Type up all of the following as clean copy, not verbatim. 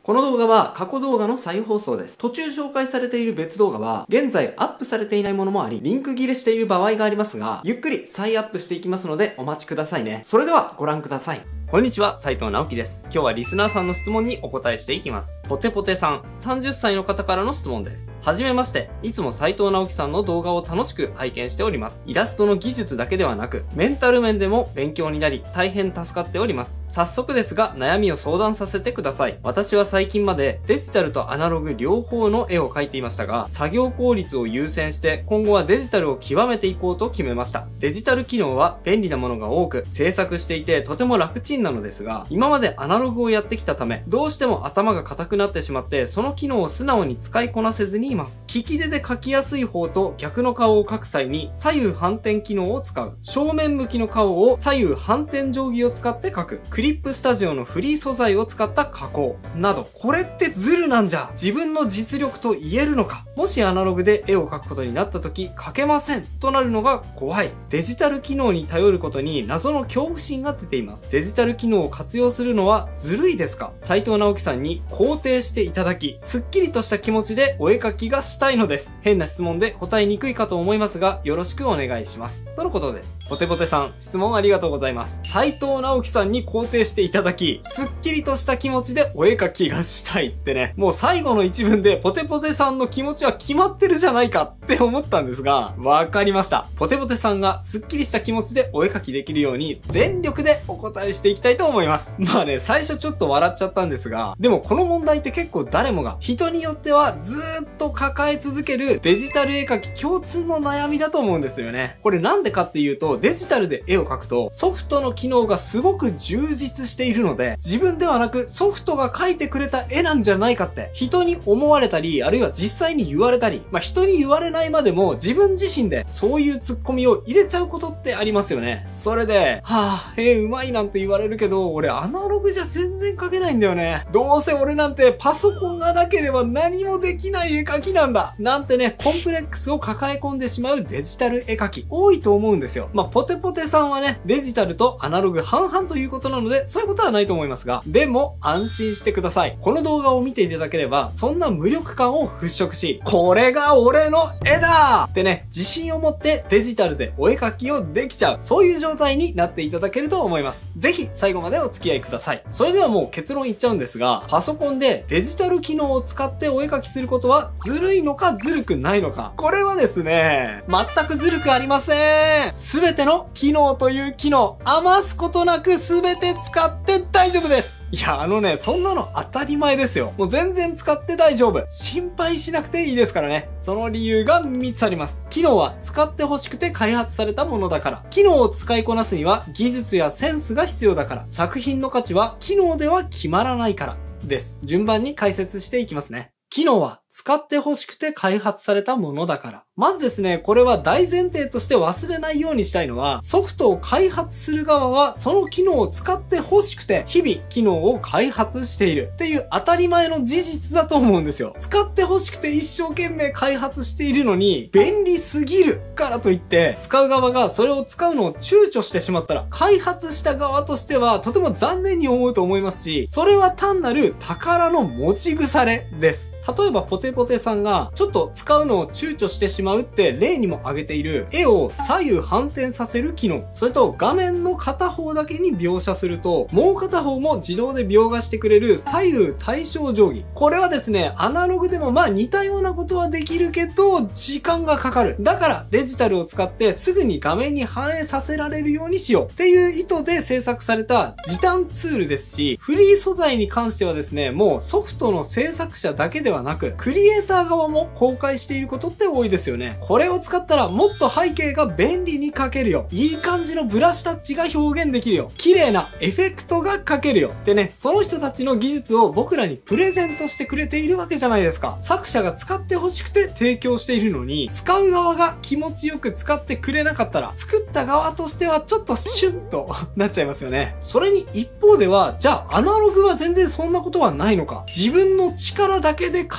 この動画は過去動画の再放送です。途中紹介されている別動画は、現在アップされていないものもあり、リンク切れしている場合がありますが、ゆっくり再アップしていきますのでお待ちくださいね。それではご覧ください。こんにちは、斉藤直樹です。今日はリスナーさんの質問にお答えしていきます。ポテポテさん、30歳の方からの質問です。はじめまして、いつも斉藤直樹さんの動画を楽しく拝見しております。イラストの技術だけではなく、メンタル面でも勉強になり、大変助かっております。早速ですが、悩みを相談させてください。私は最近までデジタルとアナログ両方の絵を描いていましたが、作業効率を優先して、今後はデジタルを極めていこうと決めました。デジタル機能は便利なものが多く、制作していてとても楽ちんなのですが、今までアナログをやってきたため、どうしても頭が硬くなってしまって、その機能を素直に使いこなせずにいます。利き手で描きやすい方と逆の顔を描く際に左右反転機能を使う。正面向きの顔を左右反転定規を使って描く。クリップスタジオのフリー素材を使った加工。など、これってズルなんじゃ。自分の実力と言えるのか。もしアナログで絵を描くことになった時、描けませんとなるのが怖い。デジタル機能に頼ることに謎の恐怖心が出ています。デジタル機能を活用するのはずるいですか？斉藤直樹さんに肯定していただき、すっきりとした気持ちでお絵描きがしたいのです。変な質問で答えにくいかと思いますが、よろしくお願いします。とのことです。ポテポテさん、質問ありがとうございます。斉藤直樹さんに肯定していただき、すっきりとした気持ちでお絵描きがしたいってね、もう最後の一文でポテポテさんの気持ちは決まってるじゃないかって思ったんですが、わかりました。ポテポテさんがすっきりした気持ちでお絵描きできるように全力でお答えしていきたいと思います。まあね、最初ちょっと笑っちゃったんですが、でもこの問題って結構誰もが、人によってはずーっと抱え続けるデジタル絵描き共通の悩みだと思うんですよね。これなんでかっていうと、デジタルで絵を描くとソフトの機能がすごく充実しているので、自分ではなくソフトが描いてくれた絵なんじゃないかって人に思われたり、あるいは実際に言われたり、人に言われないまでも自分自身でそういうツッコミを入れちゃうことってありますよね。それで、うまいなんて言われるけど、俺アナログじゃ全然描けないんだよね。どうせ俺なんてパソコンがなければ何もできない絵描きなんだ。なんてね、コンプレックスを抱え込んでしまうデジタル絵描き多いと思うんですよ。ポテポテさんはね、デジタルとアナログ半々ということなので、そういうことはないと思いますが、でも安心してください。この動画を見ていただければ、そんな無力感を払拭し、これが俺の絵だってね、自信を持ってデジタルでお絵描きをできちゃう。そういう状態になっていただけると思います。ぜひ最後までお付き合いください。それではもう結論言っちゃうんですが、パソコンでデジタル機能を使ってお絵描きすることはずるいのかずるくないのか。これはですね、全くずるくありません。すべての機能という機能、余すことなくすべて使って大丈夫です。いや、そんなの当たり前ですよ。もう全然使って大丈夫。心配しなくていいですからね。その理由が3つあります。機能は使って欲しくて開発されたものだから。機能を使いこなすには技術やセンスが必要だから。作品の価値は機能では決まらないから。です。順番に解説していきますね。機能は使って欲しくて開発されたものだから。まずですね、これは大前提として忘れないようにしたいのは、ソフトを開発する側はその機能を使って欲しくて日々機能を開発しているっていう当たり前の事実だと思うんですよ。使って欲しくて一生懸命開発しているのに便利すぎるからといって使う側がそれを使うのを躊躇してしまったら、開発した側としてはとても残念に思うと思いますし、それは単なる宝の持ち腐れです。例えばポテポテさんがちょっと使うのを躊躇してしまうって例にも挙げている絵を左右反転させる機能、それと画面の片方だけに描写するともう片方も自動で描画してくれる左右対称定規、これはですね、アナログでも似たようなことはできるけど時間がかかる。だからデジタルを使ってすぐに画面に反映させられるようにしようっていう意図で制作された時短ツールですし、フリー素材に関してはですね、もうソフトの制作者だけではなくクリエイター側も公開していることって多いですよね。これを使ったらもっと背景が便利に描けるよ、いい感じのブラシタッチが表現できるよ、綺麗なエフェクトが描けるよってね、その人たちの技術を僕らにプレゼントしてくれているわけじゃないですか。作者が使って欲しくて提供しているのに、使う側が気持ちよく使ってくれなかったら、作った側としてはちょっとシュンとなっちゃいますよね。それに一方では、じゃあアナログは全然そんなことはないのか、自分の力だけで描いている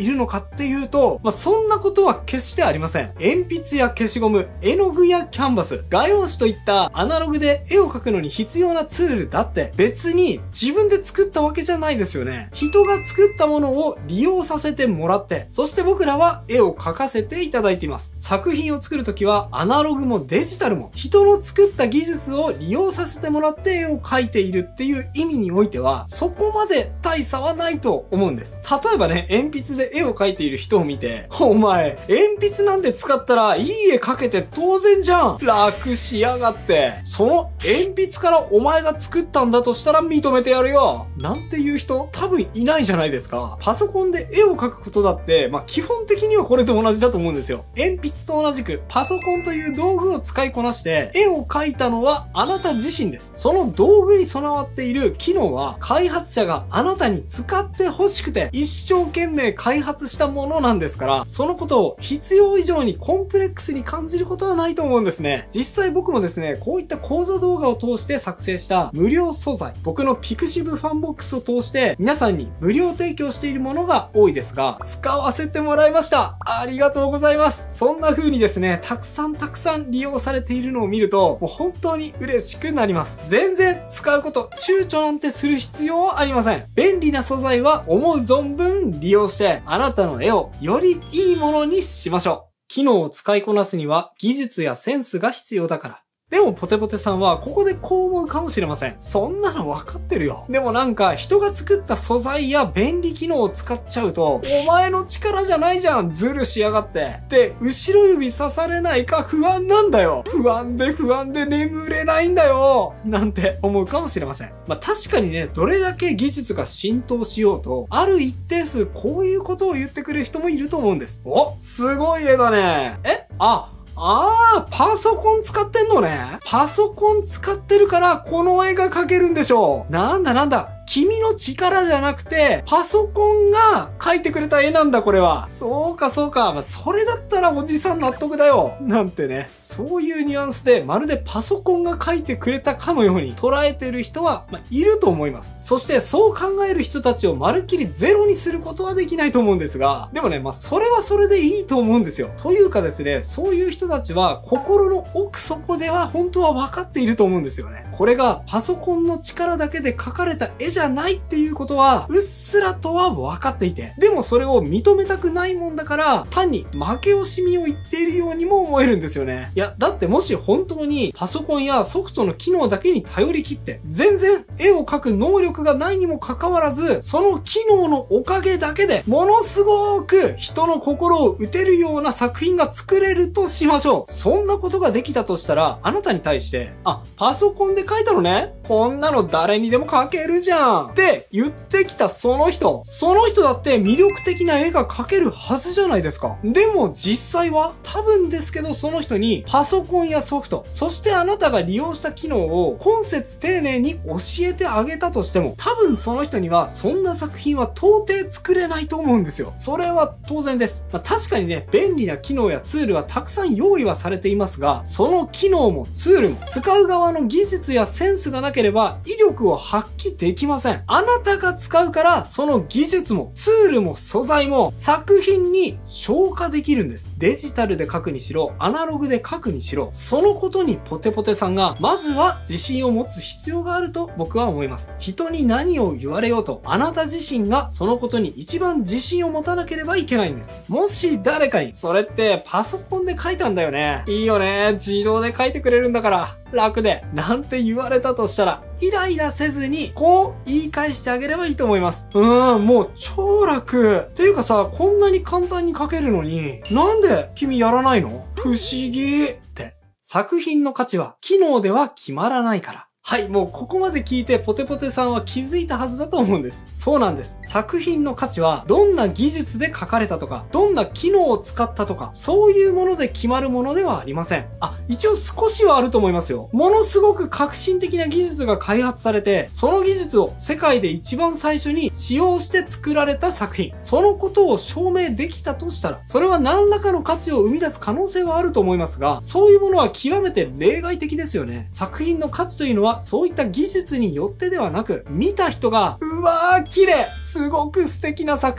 るのかっていうと、そんなことは決してありません。鉛筆や消しゴム、絵の具やキャンバス、画用紙といったアナログで絵を描くのに必要なツールだって別に自分で作ったわけじゃないですよね。人が作ったものを利用させてもらって、そして僕らは絵を描かせていただいています。作品を作るときはアナログもデジタルも人の作った技術を利用させてもらって絵を描いているっていう意味においては、そこまで大差はないと思うんです。例えばね、鉛筆で絵を描いている人を見て、お前、鉛筆なんて使ったらいい絵描けて当然じゃん。楽しやがって。その鉛筆からお前が作ったんだとしたら認めてやるよ。なんていう人多分いないじゃないですか。パソコンで絵を描くことだって、基本的にはこれと同じだと思うんですよ。鉛筆と同じくパソコンという道具を使いこなして絵を描いたのはあなた自身です。その道具に備わっている機能は開発者があなたに使って欲しくて一生懸命開発したものなんですから、そのことを必要以上にコンプレックスに感じることはないと思うんですね。実際僕もですね、こういった講座動画を通して作成した無料素材、僕のピクシブファンボックスを通して皆さんに無料提供しているものが多いですが、使わせてもらいました。ありがとうございます。そんな風にですね、たくさん利用されているのを見ると、もう本当に嬉しくなります。全然使うこと、躊躇なんてする必要はありません。便利な素材は思う存分利用して、あなたの絵をよりいいものにしましょう。機能を使いこなすには技術やセンスが必要だから。でもポテポテさんはここでこう思うかもしれません。そんなの分かってるよ。でもなんか人が作った素材や便利機能を使っちゃうと、お前の力じゃないじゃん、ずるしやがって。で、後ろ指刺されないか不安なんだよ。不安で眠れないんだよ。なんて思うかもしれません。確かにね、どれだけ技術が浸透しようと、ある一定数こういうことを言ってくれる人もいると思うんです。お、すごい絵だね。パソコン使ってんのね。パソコン使ってるからこの絵が描けるんでしょう。なんだ。君の力じゃなくて、パソコンが描いてくれた絵なんだ、これは。そうか。それだったらおじさん納得だよ。なんてね。そういうニュアンスで、まるでパソコンが描いてくれたかのように捉えてる人は、いると思います。そして、そう考える人たちをまるっきりゼロにすることはできないと思うんですが、でもね、それはそれでいいと思うんですよ。というかですね、そういう人たちは、心の奥底では本当は分かっていると思うんですよね。これが、パソコンの力だけで描かれた絵じゃないっていうことは、うっすらとは分かっていて、でもそれを認めたくないもんだから、単に負け惜しみを言っているようにも思えるんですよね。いや、だってもし本当にパソコンやソフトの機能だけに頼り切って、全然絵を描く能力がないにもかかわらず、その機能のおかげだけで、ものすごく人の心を打てるような作品が作れるとしましょう。そんなことができたとしたら、あなたに対して、パソコンで描いたのね。こんなの誰にでも描けるじゃん。って言ってきたその人だって魅力的な絵が描けるはずじゃないですか。でも実際は多分ですけど、その人にパソコンやソフト、そしてあなたが利用した機能を今節丁寧に教えてあげたとしても、多分その人にはそんな作品は到底作れないと思うんですよ。それは当然です。確かにね、便利な機能やツールはたくさん用意はされていますが、その機能もツールも使う側の技術やセンスがなければ威力を発揮できません。あなたが使うから、その技術もツールも素材も作品に消化できるんです。デジタルで書くにしろ、アナログで書くにしろ、そのことにポテポテさんがまずは自信を持つ必要があると僕は思います。人に何を言われようと、あなた自身がそのことに一番自信を持たなければいけないんです。もし誰かに、それってパソコンで書いたんだよね。いいよね。自動で書いてくれるんだから。楽で。なんて言われたとしたら、イライラせずに、こう言い返してあげればいいと思います。もう超楽。っていうかさ、こんなに簡単に書けるのに、なんで君やらないの？不思議って。作品の価値は機能では決まらないから。はい、もうここまで聞いてポテポテさんは気づいたはずだと思うんです。そうなんです。作品の価値はどんな技術で書かれたとか、どんな機能を使ったとか、そういうもので決まるものではありません。一応少しはあると思いますよ。ものすごく革新的な技術が開発されて、その技術を世界で一番最初に使用して作られた作品。そのことを証明できたとしたら、それは何らかの価値を生み出す可能性はあると思いますが、そういうものは極めて例外的ですよね。作品の価値というのは、そういった技術によってではなく、見た人が、うわー綺麗、すごく素敵な作品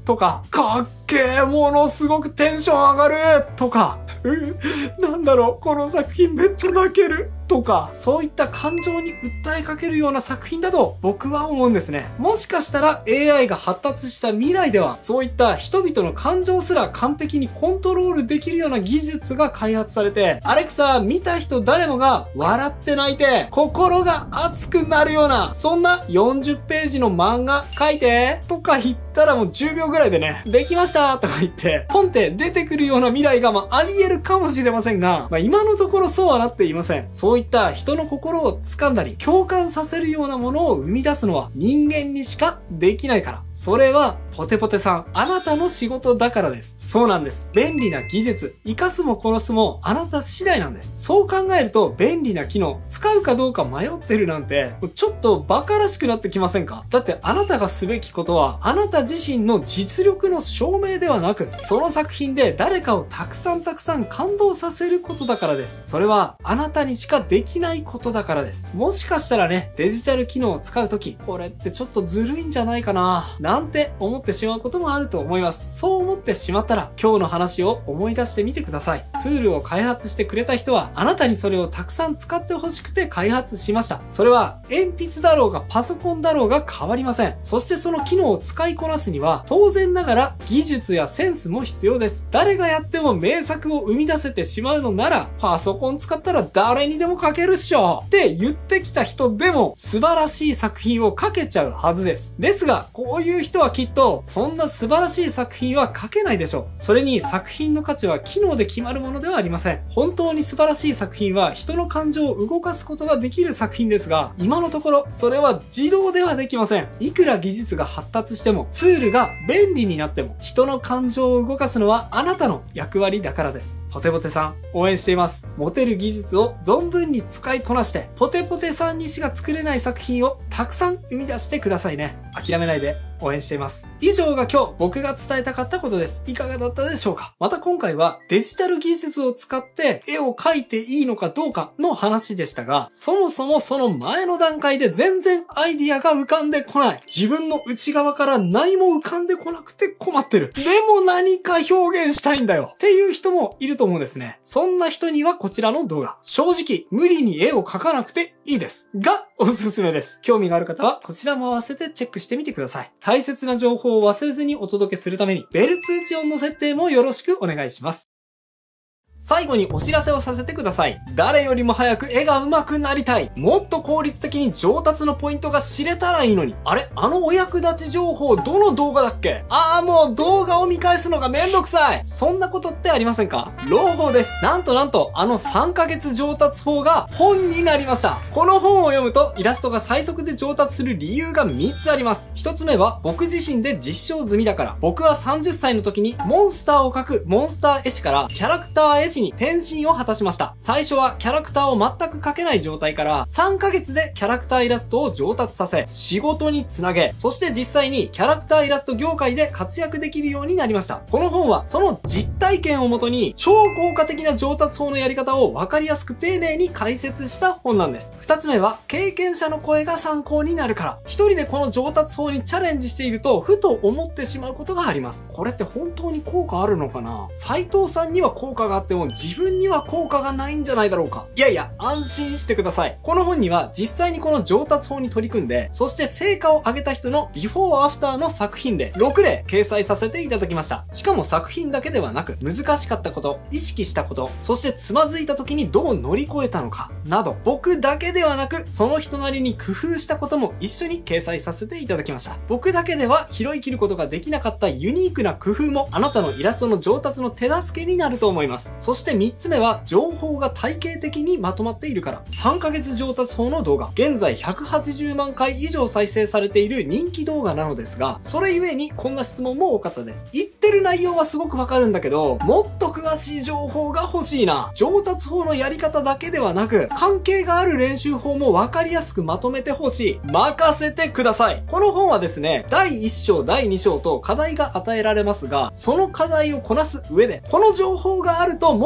とか、かっけー、ものすごくテンション上がるとか、なんだろう、この作品めっちゃ泣けるとか、そういった感情に訴えかけるような作品だと僕は思うんですね。もしかしたら AI が発達した未来では、そういった人々の感情すら完璧にコントロールできるような技術が開発されて、アレクサ見た人誰もが笑って泣いて、心が熱くなるような、そんな40ページの漫画書いてとか言ったらもう10秒ぐらいでね、できましたとか言って、ポンって出てくるような未来があり得るかもしれませんが、今のところそうはなっていません。そういった人の心を掴んだり、共感させるようなものを生み出すのは人間にしかできないから。それは、ポテポテさん、あなたの仕事だからです。そうなんです。便利な技術、活かすも殺すもあなた次第なんです。そう考えると、便利な機能、使うかどうか迷ってるなんて、ちょっとバカらしくなってきませんか？だってあなたがすべきことは、あなた自身の実力の証明ではなく、その作品で誰かをたくさん感動させることだからです。それは、あなたにしかできないことだからです。もしかしたらね、デジタル機能を使うとき、これってちょっとずるいんじゃないかな、なんて思ってしまうこともあると思います。そう思ってしまったら、今日の話を思い出してみてください。ツールを開発してくれた人は、あなたにそれをたくさん使ってほしくて開発しました。それは、鉛筆だろうがパソコンだろうが変わりません。そしてその機能を使いこなすには、当然ながら技術やセンスも必要です。誰がやっても名作を生み出せてしまうのなら、パソコン使ったら誰にでも書けるっしょって言ってきた人でも素晴らしい作品を書けちゃうはずです。ですが、こういう人はきっと、そんな素晴らしい作品は書けないでしょう。それに作品の価値は機能で決まるものではありません。本当に素晴らしい作品は人の感情を動かすことができる作品ですが、今のところそれは自動ではできません。いくら技術が発達しても、ツールが便利になっても、人の感情を動かすのはあなたの役割だからです。ポテポテさん、応援しています。持てる技術を存分に使いこなして、ポテポテさんにしか作れない作品をたくさん生み出してくださいね。諦めないで応援しています。以上が今日僕が伝えたかったことです。いかがだったでしょうか？また今回はデジタル技術を使って絵を描いていいのかどうかの話でしたが、そもそもその前の段階で全然アイディアが浮かんでこない。自分の内側から何も浮かんでこなくて困ってる。でも何か表現したいんだよっていう人もいると思うんですね。そんな人にはこちらの動画。正直、無理に絵を描かなくていいです。が、おすすめです。興味がある方はこちらも合わせてチェックしてみてください。大切な情報を忘れずにお届けするために、ベル通知音の設定もよろしくお願いします。最後にお知らせをさせてください。誰よりも早く絵が上手くなりたい。もっと効率的に上達のポイントが知れたらいいのに。あれ？あのお役立ち情報どの動画だっけ？もう動画を見返すのがめんどくさい。そんなことってありませんか？朗報です。なんとあの3ヶ月上達法が本になりました。この本を読むとイラストが最速で上達する理由が3つあります。1つ目は僕自身で実証済みだから。僕は30歳の時にモンスターを描くモンスター絵師からキャラクター絵師に転身を果たしました。最初はキャラクターを全く描けない状態から3ヶ月でキャラクターイラストを上達させ、仕事につなげ、そして実際にキャラクターイラスト業界で活躍できるようになりました。この本はその実体験をもとに超効果的な上達法のやり方を分かりやすく丁寧に解説した本なんです。2つ目は経験者の声が参考になるから。一人でこの上達法にチャレンジしているとふと思ってしまうことがあります。これって本当に効果あるのかな？斉藤さんには効果があっても自分には効果がないんじゃないだろうか。いやいや、安心してください。この本には実際にこの上達法に取り組んで、そして成果を上げた人のビフォーアフターの作品例6例掲載させていただきました。しかも作品だけではなく、難しかったこと、意識したこと、そしてつまずいた時にどう乗り越えたのか、など、僕だけではなく、その人なりに工夫したことも一緒に掲載させていただきました。僕だけでは拾い切ることができなかったユニークな工夫も、あなたのイラストの上達の手助けになると思います。そして3つ目は、情報が体系的にまとまっているから。3ヶ月上達法の動画。現在180万回以上再生されている人気動画なのですが、それゆえにこんな質問も多かったです。言ってる内容はすごくわかるんだけど、もっと詳しい情報が欲しいな。上達法のやり方だけではなく、関係がある練習法もわかりやすくまとめてほしい。任せてください。この本はですね、第1章、第2章と課題が与えられますが、その課題をこなす上で、この情報があるとも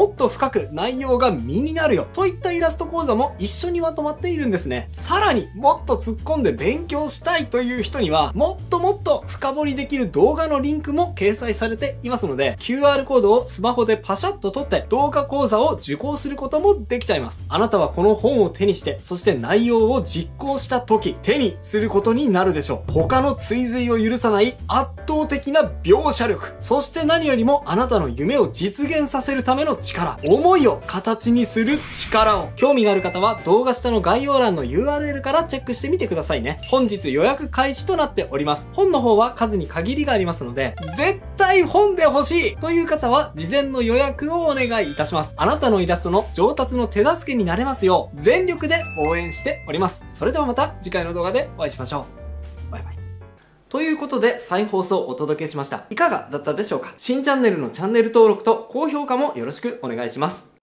もっと深く内容が身になるよといったイラスト講座も一緒にまとまっているんですね。さらにもっと突っ込んで勉強したいという人にはもっともっと深掘りできる動画のリンクも掲載されていますので、 QR コードをスマホでパシャッと撮って動画講座を受講することもできちゃいます。あなたはこの本を手にして、そして内容を実行した時手にすることになるでしょう。他の追随を許さない圧倒的な描写力、そして何よりもあなたの夢を実現させるための力、思いを形にする力を。興味がある方は動画下の概要欄の URL からチェックしてみてくださいね。本日予約開始となっております。本の方は数に限りがありますので、絶対本で欲しいという方は事前の予約をお願いいたします。あなたのイラストの上達の手助けになれますよう全力で応援しております。それではまた次回の動画でお会いしましょう。バイバイ。 ということで再放送をお届けしました。いかがだったでしょうか？新チャンネルのチャンネル登録と高評価もよろしくお願いします。